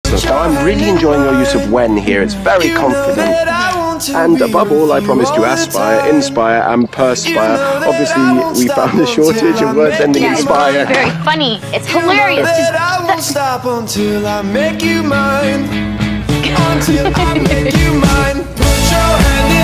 sentence. Now, I'm really enjoying your use of when here. It's very confident. And above all, I promise to aspire, inspire, and perspire. Obviously, we found a shortage of words ending in spire. It's very funny. It's hilarious. I won't stop until I make you mine. Until I make you mine. Put your hand in